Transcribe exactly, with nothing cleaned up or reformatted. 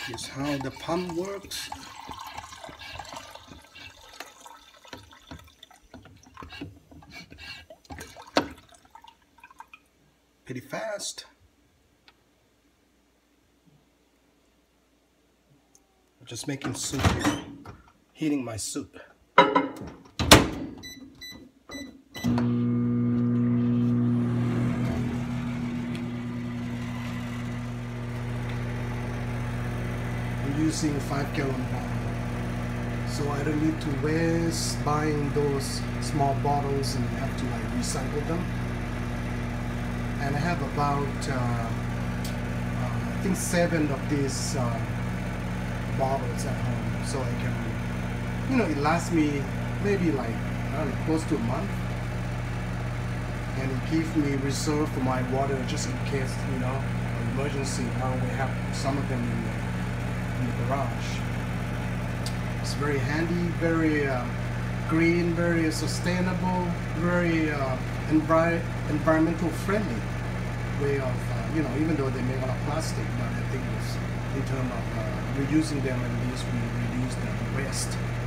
Here's how the pump works. Pretty fast. I'm just making soup here. Heating my soup. Using five gallon bottle, so I don't need to waste buying those small bottles and have to like recycle them. And I have about uh, uh, I think seven of these uh, bottles at home, so I can, you know, it lasts me maybe like, I don't know, close to a month, and it keeps me reserve for my water just in case, you know, emergency. I only have some of them in the in the garage. It's very handy, very uh, green, very sustainable, very uh, envi environmental friendly way of, uh, you know, even though they make out of plastic, but I think it's in terms of uh, reusing them, at least we reduce the waste.